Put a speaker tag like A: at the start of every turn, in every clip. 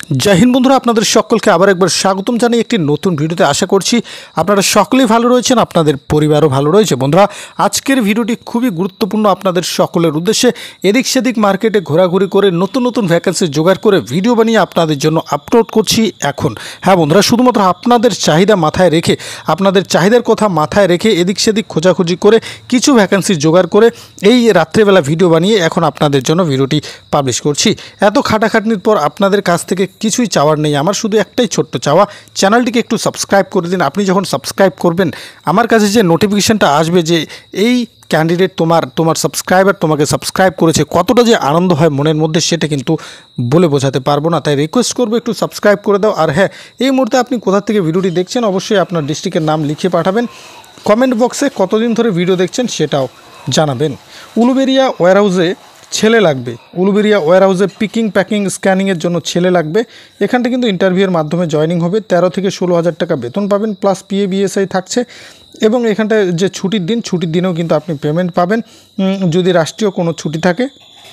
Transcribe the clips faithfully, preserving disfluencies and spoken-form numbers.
A: जय हिंद बंधुरा आपनादेर सकलके आबार एकबार स्वागतम जानाई एकटी नतून भिडियोते आशा करछि आपनारा सकलेई भालो रयेछेन आपनादेर परिवारও भालो रयेछे। बंधुरा आजकेर भिडियोटी खूबই गुरुत्वपूर्ण आपनादेर सकलेर उद्देश्ये एदिक सेदिक मार्केटे घोराघुरि करे नतून नतून भ্যাকেন্সি जोगाड़ करे भिडियो बानिये आपनादेर जन्य आपलोड करछि एखन। हाँ बंधुरा शुधुमात्र आपनादेर चाहिदा माथाय रेखे आपनादेर चाहिदार कथा माथाय रेखे एदिक सेदिक खोजाखुঁজি करे किछु भ্যাকেন্সি जोगाड़ करे এই রাত্রেবেলা ভিডিও বানিয়ে এখন আপনাদের জন্য ভিডিওটি পাবলিশ করছি। এত খাটাখাটনির পর আপনাদের কাছ থেকে কিছুই চাওয়ার নেই, আমার শুধু একটাই ছোট্ট চাওয়া, চ্যানেলটিকে একটু সাবস্ক্রাইব করে দিন। আপনি যখন সাবস্ক্রাইব করবেন আমার কাছে যে নোটিফিকেশনটা আসবে যে এই ক্যান্ডিডেট তোমার তোমার সাবস্ক্রাইবার তোমাকে সাবস্ক্রাইব করেছে, কতটা যে আনন্দ হয় মনের মধ্যে সেটা কিন্তু বলে বোঝাতে পারবো না। তাই রিকোয়েস্ট করবো একটু সাবস্ক্রাইব করে দাও। আর হ্যাঁ, এই মুহূর্তে আপনি কোথা থেকে ভিডিওটি দেখছেন অবশ্যই আপনার ডিস্ট্রিক্টের নাম লিখে পাঠাবেন। কমেন্ট বক্সে কতদিন ধরে ভিডিও দেখছেন সেটাও জানাবেন। উলুবেড়িয়া ওয়্যারহাউসে ছেলে লাগবে, উলুবেড়িয়া ওয়্যারহাউসে পিকিং প্যাকিং স্ক্যানিংয়ের জন্য ছেলে লাগবে। এখানটা কিন্তু ইন্টারভিউয়ের মাধ্যমে জয়েনিং হবে। তেরো থেকে ষোলো হাজার টাকা বেতন পাবেন, প্লাস পিএ বিএসআই থাকছে এবং এখানটায় যে ছুটির দিন ছুটির দিনেও কিন্তু আপনি পেমেন্ট পাবেন যদি রাষ্ট্রীয় কোনো ছুটি থাকে।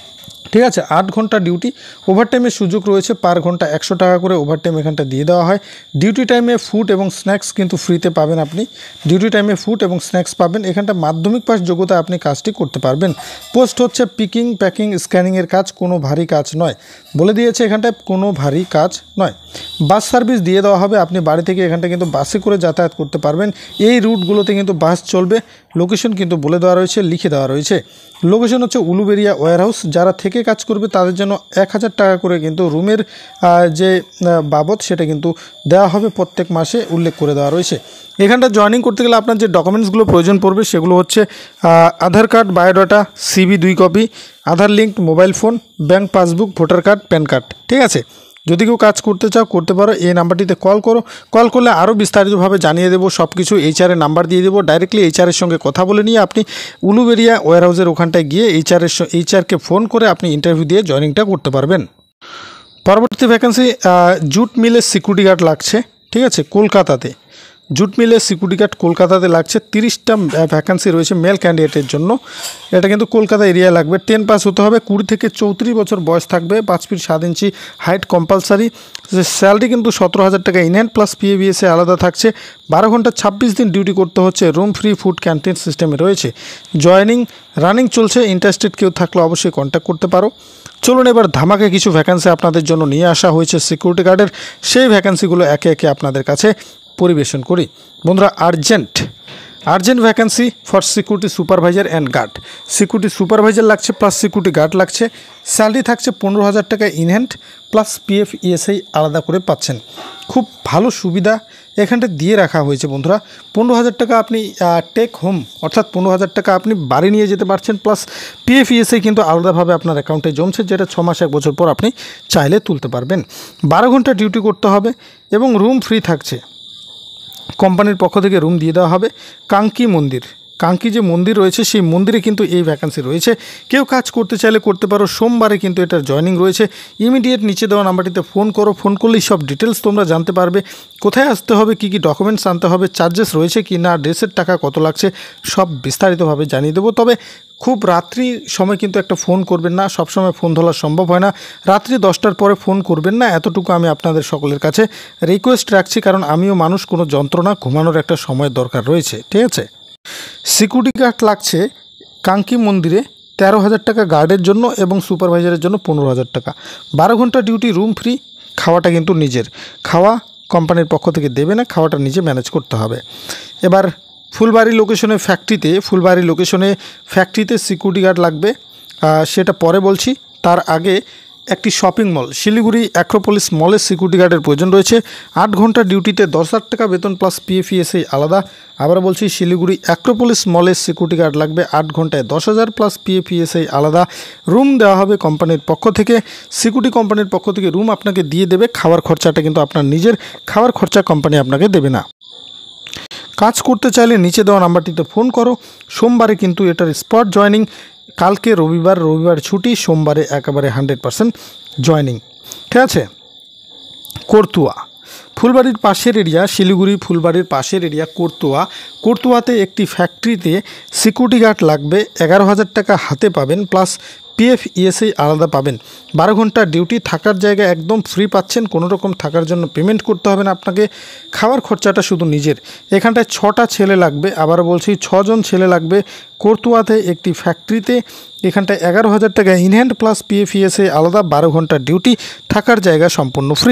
A: ঠিক আছে, আট ঘন্টা ডিউটি, ওভারটাইমের সুযোগ রয়েছে, পার ঘন্টা একশো টাকা করে ওভারটাইম এখানটা দিয়ে দেওয়া হয়। ডিউটি টাইমে ফুড এবং স্ন্যাক্স কিন্তু ফ্রিতে পাবেন, আপনি ডিউটি টাইমে ফুড এবং স্ন্যাক্স পাবেন। এখানটা মাধ্যমিক পাস যোগ্যতা আপনি কাজটি করতে পারবেন। পোস্ট হচ্ছে পিকিং প্যাকিং স্ক্যানিংয়ের কাজ, কোনো ভারী কাজ নয়, বলে দিয়েছে এখানটায় কোনো ভারী কাজ নয়। বাস সার্ভিস দিয়ে দেওয়া হবে, আপনি বাড়ি থেকে এখানটা কিন্তু বাসে করে যাতায়াত করতে পারবেন। এই রুটগুলোতে কিন্তু বাস চলবে। লোকেশন কিন্তু বলে দেওয়া রয়েছে, লিখে দেওয়া রয়েছে। লোকেশন হচ্ছে উলুবেড়িয়া ওয়্যারহাউস। যারা থেকে কাজ করবে তাদের জন্য এক হাজার টাকা করে কিন্তু রুমের যে বাবদ সেটা কিন্তু দেওয়া হবে, প্রত্যেক মাসে উল্লেখ করে দেওয়া রয়েছে। এখানটা জয়েনিং করতে গেলে আপনার যে ডকুমেন্টসগুলো প্রয়োজন পড়বে সেগুলো হচ্ছে আধার কার্ড, বায়োডাটা, সিভি দুই কপি, Aadhaar link mobile phone, bank passbook, voter card, PAN card. ঠিক আছে, যদি কেউ কাজ করতে চাও করতে পারো, এই নাম্বারটিতে কল করো। কল করলে আরও বিস্তারিতভাবে জানিয়ে দেবো সব কিছু। এইচআরের নাম্বার দিয়ে দেবো, ডাইরেক্টলি এইচআরের সঙ্গে কথা বলে নিয়ে আপনি উলুবেড়িয়া ওয়্যারহাউসের ওখানটায় গিয়ে এইচআরের এইচআরকে ফোন করে আপনি ইন্টারভিউ দিয়ে জয়েনিংটা করতে পারবেন। পরবর্তী ভ্যাকেন্সি জুট মিলের সিকিউরিটি গার্ড লাগছে। ঠিক আছে, কলকাতাতে জুট মিলের সিকিউরিটি গার্ড কলকাতাতে লাগছে। তিরিশটা ভ্যাকেন্সি রয়েছে মেল ক্যান্ডিডেটের জন্য। এটা কিন্তু কলকাতা এরিয়া লাগবে। টেন পাস হতে হবে, কুড়ি থেকে চৌত্রিশ বছর বয়স থাকবে, পাঁচ ফিট সাত ইঞ্চি হাইট কম্পালসারি। স্যালারি কিন্তু সতেরো হাজার টাকা ইনহ্যান্ড প্লাস পিএ বিএসএ আলাদা থাকছে। বারো ঘন্টা ছাব্বিশ দিন ডিউটি করতে হচ্ছে। রুম ফ্রি, ফুড ক্যান্টিন সিস্টেমে রয়েছে। জয়েনিং রানিং চলছে, ইন্টারেস্টেড কেউ থাকলে অবশ্যই কন্ট্যাক্ট করতে পারো। চলুন এবার ধামাকে কিছু ভ্যাকেন্সি আপনাদের জন্য নিয়ে আসা হয়েছে সিকিউরিটি গার্ডের, সেই ভ্যাকেন্সিগুলো একে একে আপনাদের কাছে পরিবেশন করি। বন্ধুরা, urgent urgent vacancy for security supervisor and guard. Security supervisor লাগছে প্লাস সিকিউরিটি গার্ড লাগছে। স্যালারি থাকছে পনেরো হাজার টাকা ইনহ্যান্ড প্লাস পিএফ ইএসআই আলাদা করে পাচ্ছেন। খুব ভালো সুবিধা এখানটা দিয়ে রাখা হয়েছে বন্ধুরা। পনেরো হাজার টাকা আপনি টেক হোম অর্থাৎ পনেরো হাজার টাকা আপনি বাড়ি নিয়ে যেতে পারছেন, প্লাস পিএফ ইএসআই কিন্তু আলাদাভাবে আপনার অ্যাকাউন্টে জমছে, যেটা ছ মাস এক বছর পর আপনি চাইলে তুলতে পারবেন। বারো ঘন্টা ডিউটি করতে হবে এবং রুম ফ্রি থাকছে। কোম্পানির পক্ষ থেকে রুম দিয়ে দেওয়া হবে। কাঙ্কি মন্দির, কাঙ্কি যে মন্দির রয়েছে সেই মন্দিরে কিন্তু এই ভ্যাকেন্সি রয়েছে। কেউ কাজ করতে চাইলে করতে পারো। সোমবারে কিন্তু এটার জয়েনিং রয়েছে। ইমিডিয়েট নিচে দেওয়া নাম্বারটিতে ফোন করো। ফোন করলেই সব ডিটেলস তোমরা জানতে পারবে। কোথায় আসতে হবে, কী কী ডকুমেন্টস আনতে হবে, চার্জেস রয়েছে কি না, ড্রেসের টাকা কত লাগছে, সব বিস্তারিতভাবে জানিয়ে দেবো। তবে খুব রাত্রি সময় কিন্তু একটা ফোন করবেন না, সবসময় ফোন ধরা সম্ভব হয় না। রাত্রি দশটার পরে ফোন করবেন না, এতটুকু আমি আপনাদের সকলের কাছে রিকোয়েস্ট রাখছি, কারণ আমিও মানুষ, কোনো যন্ত্রণা, ঘুমানোর একটা সময় দরকার রয়েছে। ঠিক আছে, সিকিউরিটি গার্ড লাগছে কাঙ্কি মন্দিরে তেরো হাজার টাকা গার্ডের জন্য এবং সুপারভাইজারের জন্য পনেরো হাজার টাকা। বারো ঘন্টা ডিউটি, রুম ফ্রি, খাওয়াটা কিন্তু নিজের। খাওয়া কোম্পানির পক্ষ থেকে দেবে না, খাওয়াটা নিজে ম্যানেজ করতে হবে। এবার ফুলবাড়ি লোকেশনে ফ্যাক্টরিতে ফুলবাড়ি লোকেশনে ফ্যাক্টরিতে সিকিউরিটি গার্ড লাগবে, সেটা পরে বলছি। তার আগে একটি শপিং মল শিলিগুড়ি অ্যাক্রোপলিস মলের সিকিউরিটি গার্ডের প্রয়োজন রয়েছে। আট ঘন্টা ডিউটিতে দশ হাজার টাকা বেতন প্লাস পিএফ ইএসআই আলাদা। আবার বলছি, শিলিগুড়ি অ্যাক্রোপলিস মলের সিকিউরিটি গার্ড লাগবে। আট ঘন্টায় দশ হাজার প্লাস পিএফ ইএসআই আলাদা। রুম দেওয়া হবে কোম্পানির পক্ষ থেকে। সিকিউরিটি কোম্পানির পক্ষ থেকে রুম আপনাকে দিয়ে দেবে। খাওয়ার খরচাটা কিন্তু আপনার নিজের, খাওয়ার খরচা কোম্পানি আপনাকে দেবে না। কাজ করতে চাইলে নিচে দেওয়া নাম্বারটিতে ফোন করো। সোমবারে কিন্তু এটার স্পট জয়েনিং। কালকে রবিবার, রবিবার ছুটি, সোমবারে একেবারে হান্ড্রেড পারসেন্ট জয়েনিং। ঠিক আছে, করতুয়া ফুলবাড়ির পাশের এরিয়া শিলিগুড়ি ফুলবাড়ির পাশের এরিয়া কোর্তুয়া কোর্তুয়াতে একটি ফ্যাক্টরিতে সিকিউরিটি গার্ড লাগবে। এগারো হাজার টাকা হাতে পাবেন, প্লাস পিএফ ইএসআই আলাদা পাবেন। বারো ঘন্টা ডিউটি, থাকার জায়গা একদম ফ্রি পাচ্ছেন, কোনো রকম থাকার জন্য পেমেন্ট করতে হবে না আপনাকে। খাওয়ার খরচাটা শুধু নিজের। এখানটায় ছটা ছেলে লাগবে, আবার বলছি ছজন ছেলে লাগবে কোর্তুয়াতে একটি ফ্যাক্টরিতে। এখানটায় এগারো হাজার টাকা ইনহ্যান্ড প্লাস পিএফ ইএসআই আলাদা, বারো ঘন্টা ডিউটি, থাকার জায়গা সম্পূর্ণ free.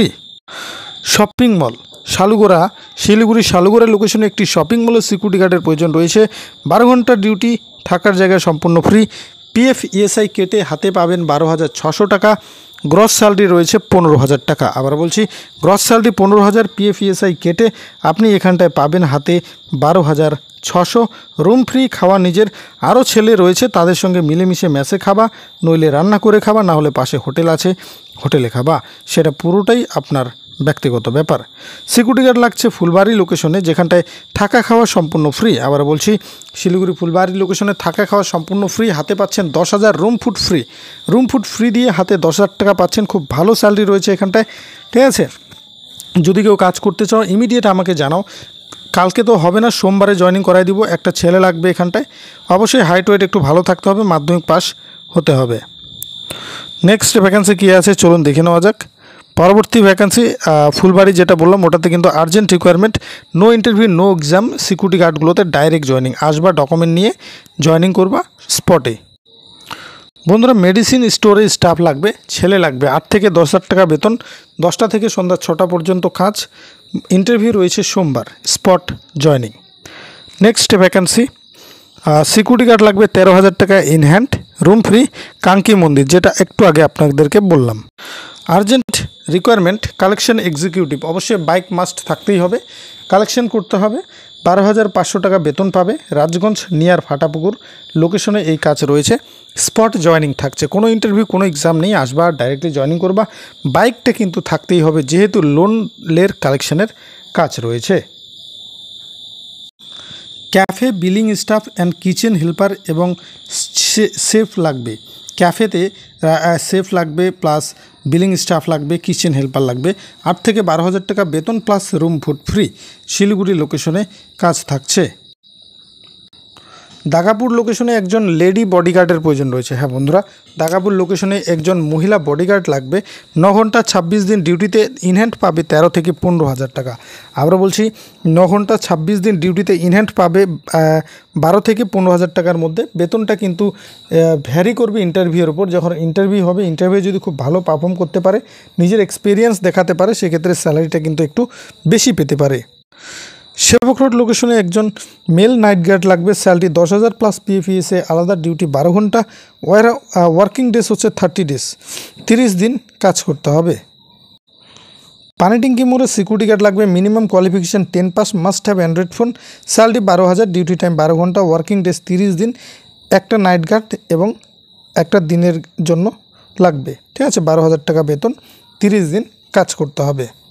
A: Shopping mall Salugara Siliguri Salugara লোকেশনে একটি শপিং মলের সিকিউরিটি গার্ডের প্রয়োজন রয়েছে। বারো ঘন্টা ডিউটি, থাকার জায়গা সম্পূর্ণ ফ্রি। পিএফ ইএসআই কেটে হাতে পাবেন বারো হাজার ছশো টাকা। গ্রস স্যালারি রয়েছে পনেরো হাজার টাকা। আবার বলছি, গ্রস স্যালারি পনেরো হাজার, পিএফ ইএসআই কেটে আপনি এখানটায় পাবেন হাতে বারো হাজার ছশো। রুম ফ্রি, খাওয়া নিজের। আরও ছেলে রয়েছে, তাদের সঙ্গে মিলেমিশে মেসে খাবা, নইলে রান্না করে খাবা, না হলে পাশে হোটেল আছে হোটেলে খাবা, সেটা পুরোটাই আপনার ব্যক্তিগত ব্যাপার। সিকিউরিটি গার্ড লাগছে ফুলবাড়ি লোকেশনে, যেখানটায় থাকা খাওয়া সম্পূর্ণ ফ্রি। আবার বলছি, শিলিগুড়ি ফুলবাড়ি লোকেশনে থাকা খাওয়া সম্পূর্ণ ফ্রি, হাতে পাচ্ছেন দশ হাজার। Room food free, room food free দিয়ে হাতে দশ হাজার টাকা পাচ্ছেন। খুব ভালো স্যালারি রয়েছে এখানটায়, ঠিক আছে। যদি কেউ কাজ করতে চাও ইমিডিয়েট আমাকে জানাও। কালকে তো হবে না, সোমবারে জয়েনিং করাই দিব। একটা ছেলে লাগবে এখানটায়, অবশ্যই হাইট ওয়েট একটু ভালো থাকতে হবে, মাধ্যমিক পাস হতে হবে। নেক্সট ভ্যাকেন্সি কী আছে চলুন দেখে নেওয়া যাক। পরবর্তী ভ্যাকেন্সি ফুলবাড়ি, যেটা বললাম ওটাতে কিন্তু urgent requirement, no interview no exam. Security গার্ডগুলোতে ডাইরেক্ট জয়েনিং, আসবা ডকুমেন্ট নিয়ে জয়েনিং করবা স্পটে। বন্ধুরা, মেডিসিন স্টোরে স্টাফ লাগবে, ছেলে লাগবে। আট থেকে দশ হাজার টাকা বেতন, দশটা থেকে সন্ধ্যা ছটা পর্যন্ত কাজ। ইন্টারভিউ রয়েছে সোমবার, spot joining. Next vacancy security guard লাগবে, তেরো হাজার টাকা in hand, room free, Kanki মন্দির, যেটা একটু আগে আপনাদেরকে বললাম। আর্জেন্ট রিকোয়ারমেন্ট কালেকশন এক্সিকিউটিভ, অবশ্যই বাইক মাস্ট থাকতেই হবে, কালেকশন করতে হবে। বারো হাজার পাঁচশো টাকা বেতন পাবে। রাজগঞ্জ নিয়ার ফাটাপুকুর লোকেশনে এই কাজ রয়েছে। স্পট জয়েনিং থাকছে, কোনো ইন্টারভিউ কোনো এক্সাম নেই, আসবা ডাইরেক্টলি জয়েনিং করবা। বাইকটা কিন্তু থাকতেই হবে, যেহেতু লোনের কালেকশনের কাজ রয়েছে। Cafe billing staff and kitchen helper এবং শেফ লাগবে। ক্যাফেতে শেফ লাগবে, প্লাস বিলিং স্টাফ লাগবে, কিচেন হেল্পার লাগবে। আট থেকে বারো হাজার টাকা বেতন plus room food free. Siliguri লোকেশনে কাজ থাকছে। দাগাপুর লোকেশনে একজন লেডি বডিগার্ডের প্রয়োজন রয়েছে। হ্যাঁ বন্ধুরা, দাগাপুর লোকেশনে একজন মহিলা বডিগার্ড লাগবে। ন ঘন্টা ছাব্বিশ দিন ডিউটিতে, ইনহ্যান্ড পাবে তেরো থেকে পনেরো হাজার টাকা। আমরা বলছি ন ঘন্টা ছাব্বিশ দিন ডিউটিতে, ইনহ্যান্ড পাবে বারো থেকে পনেরো হাজার টাকার মধ্যে। বেতনটা কিন্তু ভ্যারি করবে ইন্টারভিউর ওপর। যখন ইন্টারভিউ হবে, ইন্টারভিউ যদি খুব ভালো পারফর্ম করতে পারে, নিজের এক্সপিরিয়েন্স দেখাতে পারে, সেক্ষেত্রে স্যালারিটা কিন্তু একটু বেশি পেতে পারে। সেবক রোড লোকেশনে একজন মেল নাইট গার্ড লাগবে। স্যালারি দশ হাজার প্লাস পিএফিএসে আলাদা, ডিউটি বারো ঘন্টা, ওয়ার ওয়ার্কিং ডেজ হচ্ছে থার্টি ডেজ, তিরিশ দিন কাজ করতে হবে। পানিটিঙ্কি মোড়ে সিকিউরিটি গার্ড লাগবে। Minimum qualification ten pass, must have android phone. Salary বারো হাজার, ডিউটি টাইম বারো ঘন্টা, ওয়ার্কিং ডেজ তিরিশ দিন, একটা নাইট গার্ড এবং একটা দিনের জন্য লাগবে, ঠিক আছে। বারো হাজার টাকা বেতন, তিরিশ দিন কাজ করতে হবে।